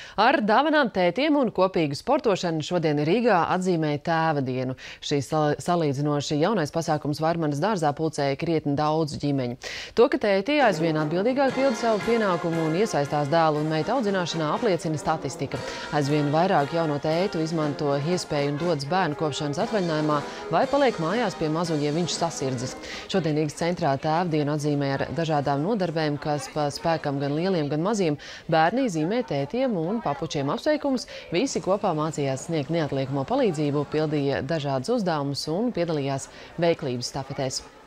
Ar dāvanām tētiem un kopīgu sportošanu šodien Rīgā atzīmēja Tēva dienu. Šīs salīdzinoši jaunais pasākums Vārmanas dārzā pulcēja krietni daudz ģimeņu. To, ka tēti aizvien atbildīgāk pilda savu pienākumu un iesaistās dēlu un meitu audzināšanā, apliecina statistika. Aizvien vairāk jauno tētu izmanto iespēju un dodas bērnu kopšanas atvaļinājumā vai paliek mājās pie mazuļa, ja viņš sasirdzis. Šodien Rīgas centrā Tēva dienu atzīmē ar dažādām nodarbēm, kas pa spēkam gan lieliem, gan maziem. Bērni zīmē tētiem un papučiem apsveikumus, visi kopā mācījās sniegt neatliekamo palīdzību, pildīja dažādus uzdevumus un piedalījās veiklības stafetēs.